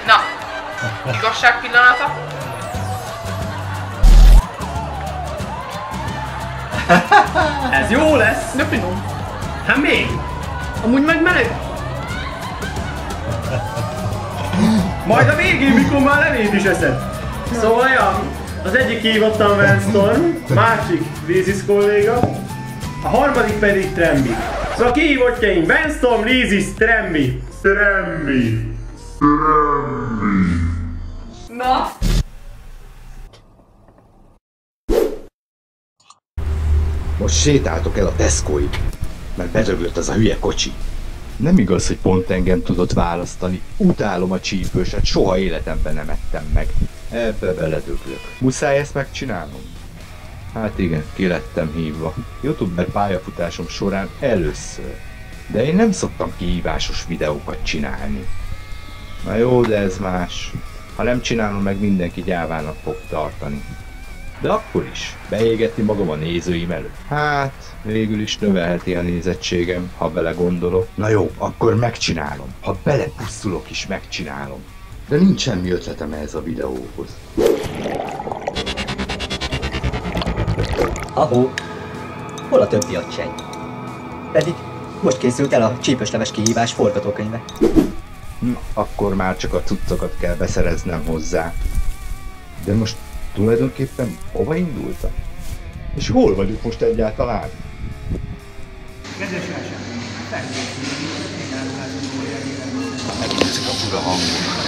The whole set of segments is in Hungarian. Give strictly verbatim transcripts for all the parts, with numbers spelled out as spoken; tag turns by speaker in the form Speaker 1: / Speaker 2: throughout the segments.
Speaker 1: Na, igazság pillanata.
Speaker 2: Ez jó lesz!
Speaker 1: De finom.
Speaker 2: Hát még?
Speaker 1: Amúgy meg meleg.
Speaker 2: Majd a végén, mikor már levét is eszed. Szóval, ja, az egyik hívottam Venstorm, másik Lizis kolléga, a harmadik pedig Trembi. Szóval a kihívottjaink Venstorm, Lizis, Trembi. Trembi. Trembi.
Speaker 1: Na.
Speaker 3: Most sétáltok el a Tescoig, mert bedöglött az a hülye kocsi. Nem igaz, hogy pont engem tudott választani. Utálom a csípőset, soha életemben nem ettem meg. Ebbe beledöglök. Muszáj ezt megcsinálnom? Hát igen, ki lettem hívva. YouTuber pályafutásom során először. De én nem szoktam kihívásos videókat csinálni. Na jó, de ez más. Ha nem csinálom meg, mindenki gyávának fog tartani. De akkor is beégetni magam a nézőim előtt. Hát, végül is növelheti a nézettségem, ha belegondolok. Na jó, akkor megcsinálom. Ha belepusztulok is, megcsinálom. De nincs semmi ötletem ehhez a videóhoz.
Speaker 4: Ahó, hol a többi acseny? Pedig most készült el a csípősleves kihívás forgatókönyve.
Speaker 3: Na, akkor már csak a cuccokat kell beszereznem hozzá. De most tulajdonképpen hova indultam? És hol vagyok most egyáltalán?
Speaker 2: Kedves vásárlók, felkészülünk,
Speaker 3: Megnézzük a fura hangokat.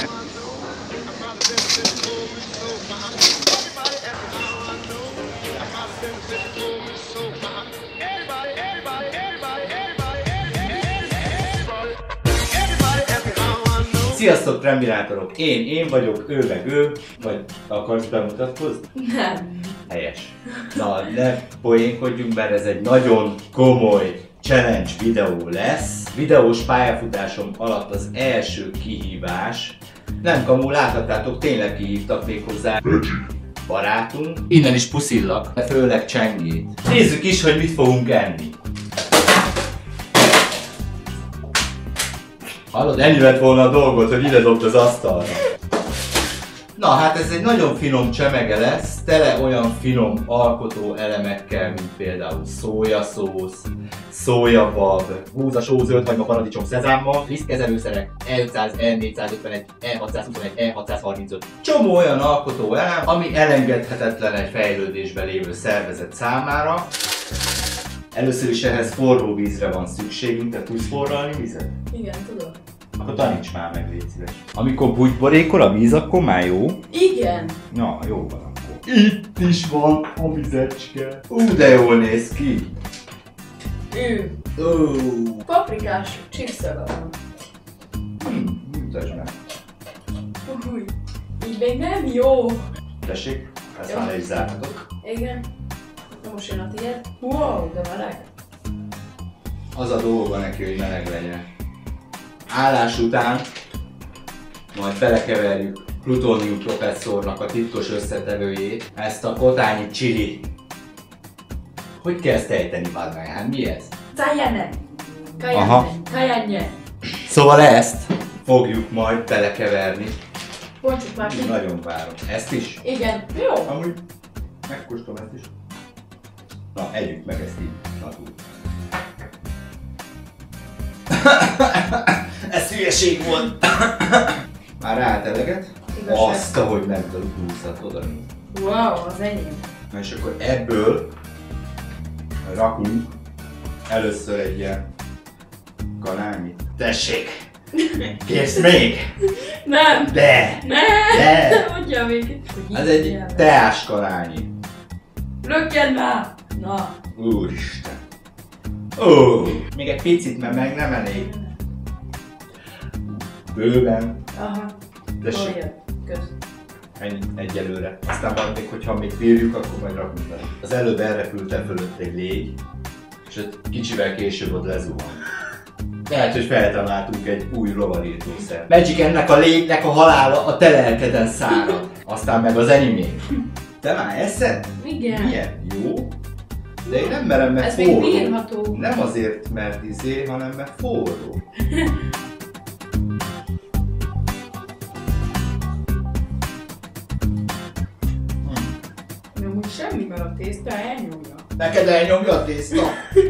Speaker 5: Sziasztok, Trembinátorok! Én, én vagyok, ő meg ő, vagy akarsz bemutatkozni?
Speaker 1: Nem.
Speaker 5: Helyes. Na, ne poénkodjunk, mert ez egy nagyon komoly challenge videó lesz. Videós pályafutásom alatt az első kihívás. Nem kamu, láthattátok, tényleg kihívtak még hozzá barátunk. Innen is puszillak, de főleg Csengét. Nézzük is, hogy mit fogunk enni. Hallod, ennyi lett volna a dolgot, hogy ide dobd az asztalra. Na hát ez egy nagyon finom csemege lesz, tele olyan finom alkotó elemekkel, mint például szójaszósz, szójabab, búza, só, zöldhagyma, paradicsom, szezámmal, lisztkezelőszerek, E ötszáz, E négyszázötvenegy, E hatszázhuszonegy, E hatszázharmincöt. Csomó olyan alkotó elem, ami elengedhetetlen egy fejlődésben lévő szervezet számára. Először is ehhez forró vízre van szükségünk, te tudsz forralni vizet?
Speaker 1: Igen, tudok.
Speaker 5: Akkor taníts már meg, légy szíves. Amikor bugyborékol a víz, akkor már jó?
Speaker 1: Igen.
Speaker 5: Na, jó van akkor. Itt is van a vizecske. Ú, de jól néz ki.
Speaker 1: Ő.
Speaker 5: Ó.
Speaker 1: Paprikás chipszaga van.
Speaker 5: Hm, mutasd meg.
Speaker 1: Új. Így még nem jó.
Speaker 5: Tessék, ezt
Speaker 1: Jó.
Speaker 5: már le is zárhatok.
Speaker 1: Igen. Na most jön a tiéd. Wow, de meleg.
Speaker 5: Az a dolga neki, hogy meleg legyen. Állás után majd belekeverjük Plutonium professzornak a titkos összetevőjét, ezt a kotányi chili. Hogy kell ezt ejteni, Badmány? Hát mi ez?
Speaker 1: Cayenne.
Speaker 5: Aha.
Speaker 1: Cayenne. Cayenne.
Speaker 5: Szóval ezt fogjuk majd belekeverni.
Speaker 1: Bontsuk már ki.
Speaker 5: Nagyon várom. Ezt is?
Speaker 1: Igen. Jó.
Speaker 5: Amúgy megkóstolom ezt is. Na, együtt meg ezt így. Na, úgy. Ez hülyeség volt! Már ráállt eleget?
Speaker 1: Igazság.
Speaker 5: Azt, ahogy ment a húszat, oda néz.
Speaker 1: Wow, az enyém.
Speaker 5: Na és akkor ebből rakunk először egy ilyen kanálnyit. Tessék! Kérsz még?
Speaker 1: Nem.
Speaker 5: De!
Speaker 1: Ne.
Speaker 5: De!
Speaker 1: Mondja még.
Speaker 5: Ez egy teás kanálnyi.
Speaker 1: Lökjen már. Na.
Speaker 5: Úristen! Ó! Még egy picit, mert meg nem elég. Bőven.
Speaker 1: Aha.
Speaker 5: Tessék.
Speaker 1: Olyan. Kösz.
Speaker 5: Ennyi egyelőre. Aztán majd még, hogyha még bírjuk, akkor majd rakunk bele. Az előbb elrepültem fölött egy légy, és egy kicsivel később ott lezuhant. Lehet, hogy feltaláltunk egy új rovarirtószer. Magic ennek a légynek a halála a te lelkeden szárad. Aztán meg az enyémé. Te már eszed?
Speaker 1: Igen.
Speaker 5: Milyen jó? De én nem merem, mert
Speaker 1: Ez
Speaker 5: forró.
Speaker 1: még bírható.
Speaker 5: Nem azért, mert izé, hanem mert forró.
Speaker 1: semmi, mert a tészta elnyomja.
Speaker 5: Neked elnyomja a tészta?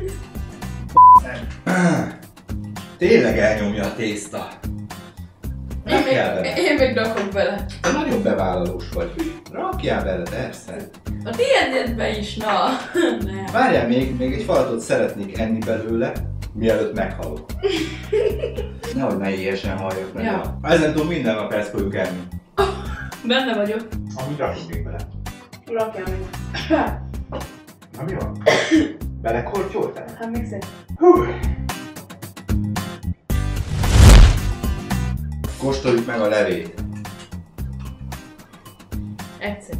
Speaker 5: Tényleg elnyomja a tészta.
Speaker 1: Én
Speaker 5: Rakjál
Speaker 1: még,
Speaker 5: bele.
Speaker 1: én még rakok bele.
Speaker 5: Te nagyon bevállalós vagy. Rakjál bele, persze.
Speaker 1: A tiédbe is, na. Nem.
Speaker 5: Várjál még, még egy falatot szeretnék enni belőle, mielőtt meghalok. Nehogy ne éhesen halljak meg.
Speaker 1: Ja.
Speaker 5: Ezen túl minden nap ezt fogjuk enni.
Speaker 1: Benne vagyok.
Speaker 5: Amit rakjuk még bele.
Speaker 1: Rakjál még.
Speaker 5: Na mi van? Belekortyoltál?
Speaker 1: Hát még szép.
Speaker 5: Hú. Kóstoljuk meg a levét.
Speaker 1: Egyszerű.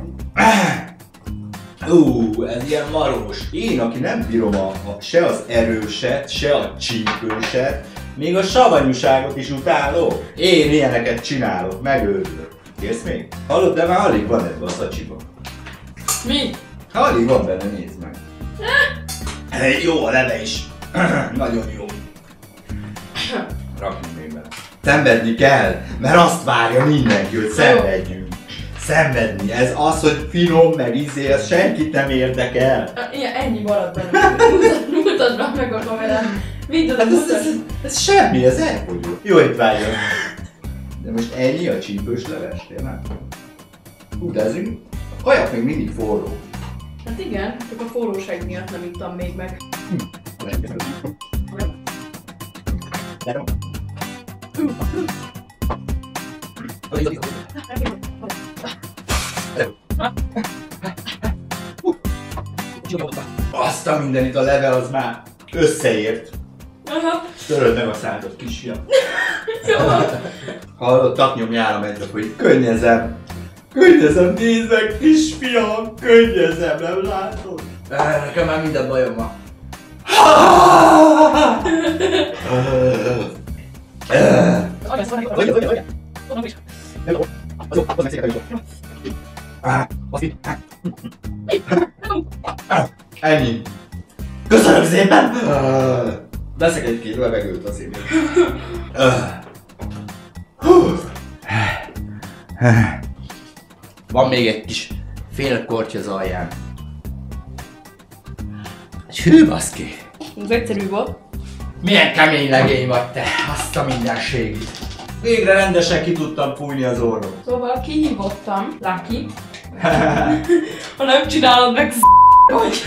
Speaker 5: Ú, ez ilyen marós. Én, aki nem bírom a, a, se az erőset, se a csípőset, még a savanyúságot is utálok. Én ilyeneket csinálok, megőrülök. Kérsz még? Hallod, de már alig van ebben a szacsiban.
Speaker 1: Mi?
Speaker 5: Alig van benne, nézd meg. Hey, jó a leve is. Nagyon jó. Rakjunk még bele. Szenvedni kell, mert azt várja mindenki, hogy szenvedjünk. Szenvedni, ez az, hogy finom, meg izé, ez senkit nem érdekel.
Speaker 1: Igen, ennyi maradt benne. Mutasd már meg a kamerán. Vidd oda,
Speaker 5: Hát ez,
Speaker 1: mutasd.
Speaker 5: ez, ez semmi, ez elfogyó. Jó étvágyat. De most ennyi a csípős leves, tényleg? Hú, de ez így, a kajak még mindig forró.
Speaker 1: Hát igen, csak a forróság miatt nem ittam még meg.
Speaker 5: Azt a mindenit, a leve az már összeért.
Speaker 1: Aha.
Speaker 5: Töröld meg a szádot, kisfiam.
Speaker 1: Jó.
Speaker 5: Hallod, tapnyomjára mentek, hogy könnyezem. Könnyezem, nézd meg, kisfiam, könnyezem, nem látod? Ah, nekem már minden bajom van. Ennyi. Köszönöm szépen! Veszek egy-két levegőt azért. Van még egy kis fél korty az alján. Hű, baszki!
Speaker 1: Ez egyszerű volt.
Speaker 5: Milyen kemény legény vagy te, azt a mindenségit. Végre rendesen ki tudtam fújni az orrom.
Speaker 1: Szóval kihívottam, Lucky. Ha nem csinálod meg, sz*** vagy.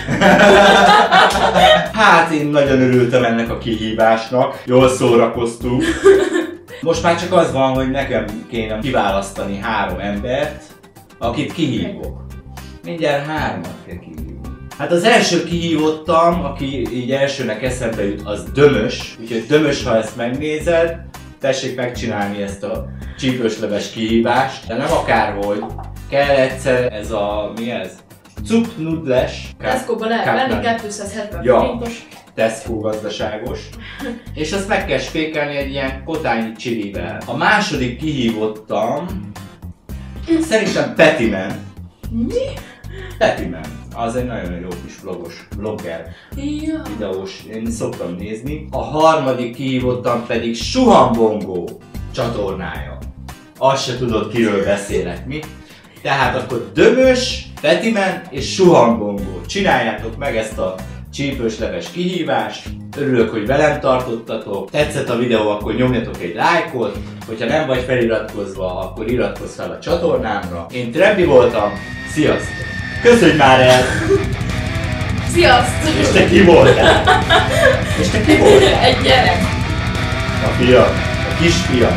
Speaker 5: Hát én nagyon örültem ennek a kihívásnak, jól szórakoztunk. Most már csak az van, hogy nekem kéne kiválasztani három embert, akit kihívok. Mindjárt hármat kell kihívni. Hát az első kihívottam, aki így elsőnek eszembe jut, az Dömös. Úgyhogy Dömös, ha ezt megnézed, tessék megcsinálni ezt a csípősleves kihívást. De nem akárhogy. Kell egyszer ez a... mi ez? Cuknudles.
Speaker 1: Tesco-ba lehet venni kétszázhetven
Speaker 5: Ja.
Speaker 1: forintos.
Speaker 5: Tesco gazdaságos. És azt meg kell spékelni egy ilyen kotányi csilivel. A második kihívottam... Szerintem Petiman.
Speaker 1: Mi?
Speaker 5: Petiman. Az egy nagyon jó kis vlogos, vlogger,
Speaker 1: Ja.
Speaker 5: videós, én szoktam nézni. A harmadik kihívottam pedig Suhambongó csatornája. Azt se tudod, kiről beszélek, mi? Tehát akkor Dömös, Petiman és Suhambongó. Csináljátok meg ezt a csípősleves kihívást. Örülök, hogy velem tartottatok. Tetszett a videó, akkor nyomjatok egy lájkot. Hogyha nem vagy feliratkozva, akkor iratkozz fel a csatornámra. Én Trebbi voltam, sziasztok! Köszönj már el!
Speaker 1: Sziasztok!
Speaker 5: És te ki voltál? És te ki voltál?
Speaker 1: Egy gyerek.
Speaker 5: A fia, a kisfia.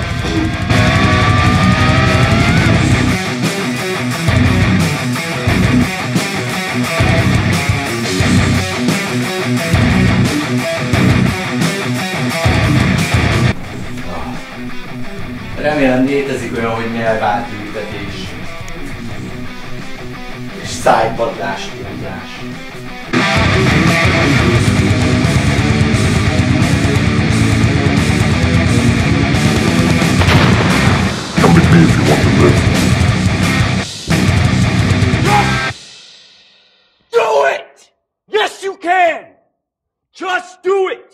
Speaker 5: Remélem létezik olyan, hogy nyelvátültetés. És szájpadlás, tudás.
Speaker 6: Come with me if you want to live.
Speaker 7: Do it! Yes, you can! Just do it!